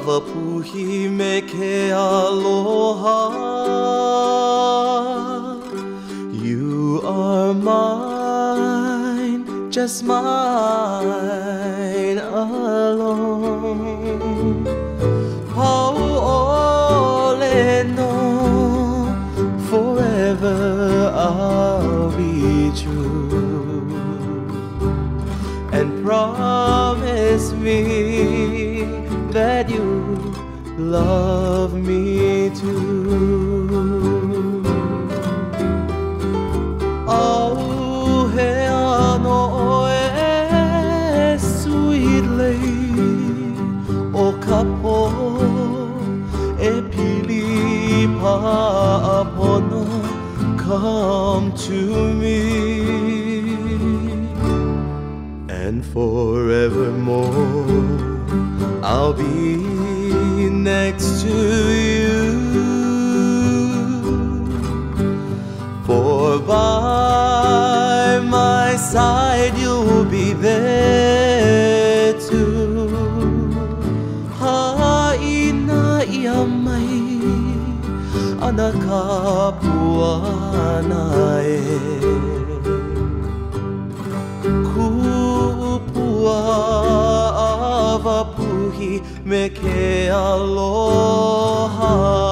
Awapuhi me ke aloha. You are mine, just mine alone. Pau'ole no, forever I'll be true. And promise me that you love me too. Oh, hey, no, sweet lady, o kapo, e pili pa apono, come to me. And forevermore I'll be next to you. For by my side you'll be there too. Haina ia mai ana kapuana e. Awapuhi me ke aloha.